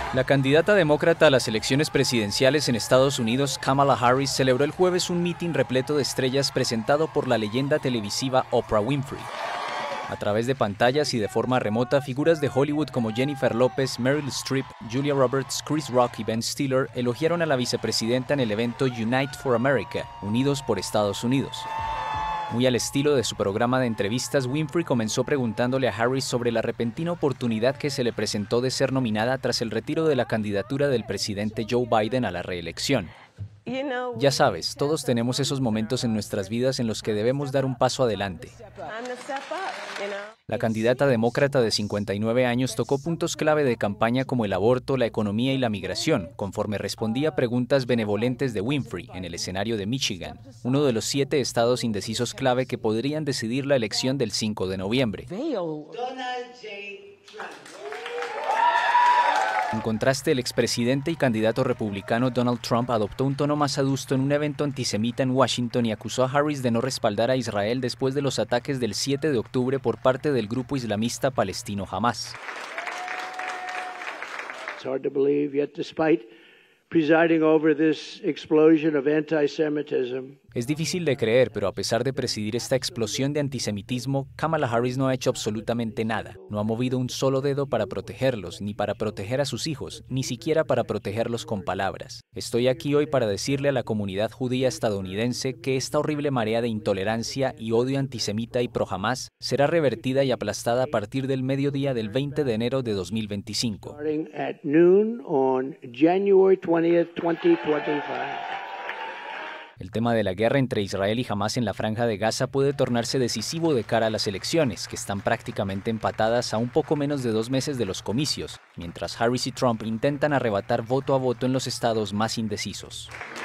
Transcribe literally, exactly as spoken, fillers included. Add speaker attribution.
Speaker 1: La candidata demócrata a las elecciones presidenciales en Estados Unidos, Kamala Harris, celebró el jueves un mitin repleto de estrellas presentado por la leyenda televisiva Oprah Winfrey. A través de pantallas y de forma remota, figuras de Hollywood como Jennifer López, Meryl Streep, Julia Roberts, Chris Rock y Ben Stiller elogiaron a la vicepresidenta en el evento Unite for America, Unidos por Estados Unidos. Muy al estilo de su programa de entrevistas, Winfrey comenzó preguntándole a Harris sobre la repentina oportunidad que se le presentó de ser nominada tras el retiro de la candidatura del presidente Joe Biden a la reelección. Ya sabes, todos tenemos esos momentos en nuestras vidas en los que debemos dar un paso adelante. La candidata demócrata de cincuenta y nueve años tocó puntos clave de campaña como el aborto, la economía y la migración, conforme respondía a preguntas benevolentes de Winfrey en el escenario de Michigan, uno de los siete estados indecisos clave que podrían decidir la elección del cinco de noviembre. En contraste, el expresidente y candidato republicano Donald Trump adoptó un tono más adusto en un evento antisemita en Washington y acusó a Harris de no respaldar a Israel después de los ataques del siete de octubre por parte del grupo islamista palestino Hamás.
Speaker 2: It's hard to believe, yet despite presiding over this explosion of anti-Semitism.
Speaker 1: Es difícil de creer, pero a pesar de presidir esta explosión de antisemitismo, Kamala Harris no ha hecho absolutamente nada. No ha movido un solo dedo para protegerlos, ni para proteger a sus hijos, ni siquiera para protegerlos con palabras. Estoy aquí hoy para decirle a la comunidad judía estadounidense que esta horrible marea de intolerancia y odio antisemita y pro-Hamás será revertida y aplastada a partir del mediodía del veinte de enero de dos mil veinticinco.
Speaker 2: Starting at noon on January twentieth, twenty twenty-five.
Speaker 1: El tema de la guerra entre Israel y Hamás en la Franja de Gaza puede tornarse decisivo de cara a las elecciones, que están prácticamente empatadas a un poco menos de dos meses de los comicios, mientras Harris y Trump intentan arrebatar voto a voto en los estados más indecisos.